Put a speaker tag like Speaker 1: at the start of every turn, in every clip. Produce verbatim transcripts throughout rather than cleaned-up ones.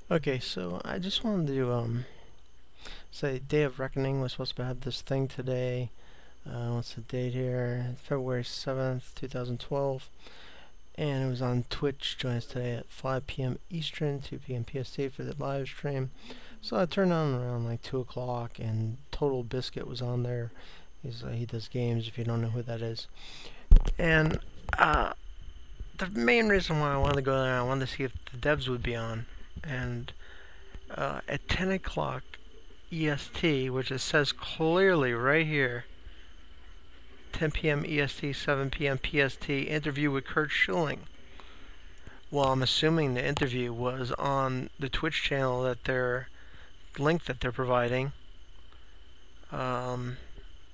Speaker 1: Okay, so I just wanted to um, say Day of Reckoning was supposed to have this thing today. Uh, what's the date here? February seventh, twenty twelve. And it was on Twitch. Join us today at five p m. Eastern, two p m. P S T for the live stream. So I turned on around like two o'clock, and Total Biscuit was on there. He's, uh, he does games, if you don't know who that is. And uh, the main reason why I wanted to go there, I wanted to see if the devs would be on. And uh, at ten o'clock E S T, which it says clearly right here, ten p m. E S T, seven p m. P S T, interview with Curt Schilling. Well, I'm assuming the interview was on the Twitch channel that they're link that they're providing. Um,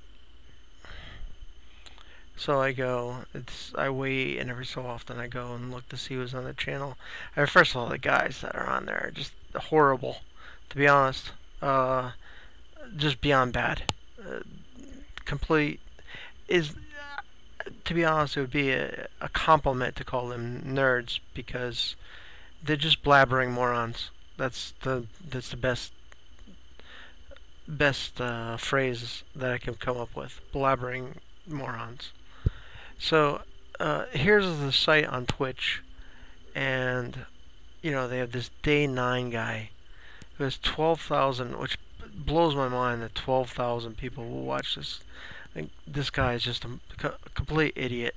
Speaker 1: so I go, it's I wait, and every so often I go and look to see who's on the channel. And first of all, the guys that are on there are just horrible, to be honest. Uh, just beyond bad. Uh, complete is to be honest, it would be a, a compliment to call them nerds because they're just blabbering morons. That's the that's the best best uh, phrase that I can come up with. Blabbering morons. So uh, here's the site on Twitch, and you know they have this day nine guy who has twelve thousand, which blows my mind that twelve thousand people will watch this. I think this guy is just a, a complete idiot.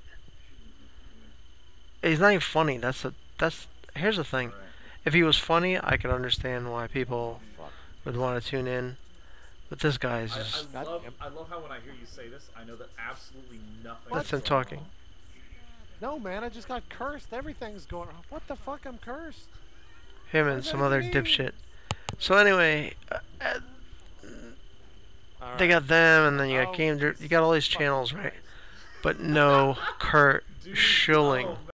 Speaker 1: He's not even funny. That's the that's. Here's the thing.
Speaker 2: Right.
Speaker 1: If he was funny, I could understand why
Speaker 2: Oh
Speaker 1: people
Speaker 2: fuck.
Speaker 1: would want to tune in. But this guy is
Speaker 2: I,
Speaker 1: just.
Speaker 2: I
Speaker 3: God
Speaker 2: love
Speaker 3: damn.
Speaker 2: I love how when I hear you say this, I know that absolutely nothing
Speaker 3: What?
Speaker 2: is
Speaker 1: That's him
Speaker 2: going
Speaker 1: talking.
Speaker 2: wrong.
Speaker 3: No, man, I just got cursed. Everything's going. What the fuck? I'm cursed.
Speaker 1: Him
Speaker 3: What
Speaker 1: and
Speaker 3: does
Speaker 1: some
Speaker 3: that
Speaker 1: other
Speaker 3: even mean?
Speaker 1: dipshit. So anyway, uh, uh,
Speaker 3: All
Speaker 1: they
Speaker 3: right.
Speaker 1: got them, and then you got
Speaker 3: Oh,
Speaker 1: Game. You got all these
Speaker 3: fucking
Speaker 1: channels, right?
Speaker 3: Christ.
Speaker 1: But no Kurt
Speaker 2: Dude,
Speaker 1: Schilling.
Speaker 2: oh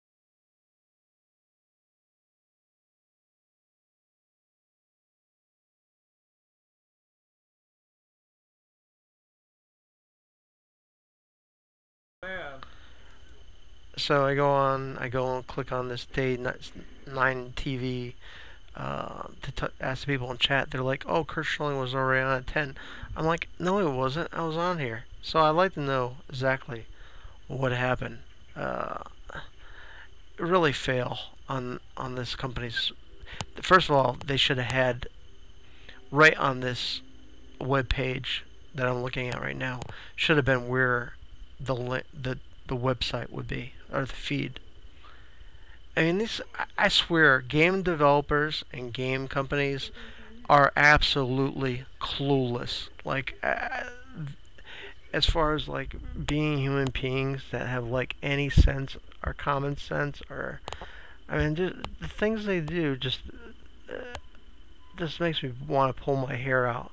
Speaker 2: man.
Speaker 1: So I go on. I go and click on this day nine T V uh, to t- ask the people in chat. They're like, "Oh, Kurt Schilling was already on at ten." I'm like, "No, he wasn't. I was on here." So I'd like to know exactly what happened. Uh, really fail on on this company's. First of all, they should have had right on this web page that I'm looking at right now should have been where the li- the the website would be or the feed. I mean, this I swear, game developers and game companies are absolutely clueless. Like, uh, as far as like being human beings that have like any sense or common sense, or I mean, just, the things they do just uh, just makes me want to pull my hair out.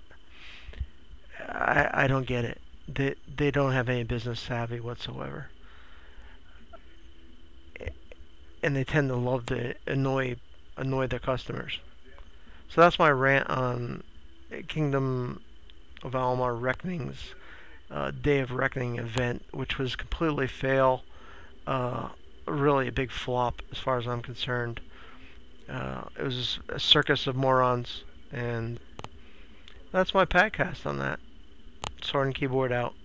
Speaker 1: I I don't get it. They they don't have any business savvy whatsoever, and they tend to love to annoy annoy their customers. So that's my rant on Kingdom of Almar Reckoning's uh, Day of Reckoning event, which was completely fail. Uh, really a big flop as far as I'm concerned. Uh, it was a circus of morons, and that's my podcast on that. Sword and keyboard out.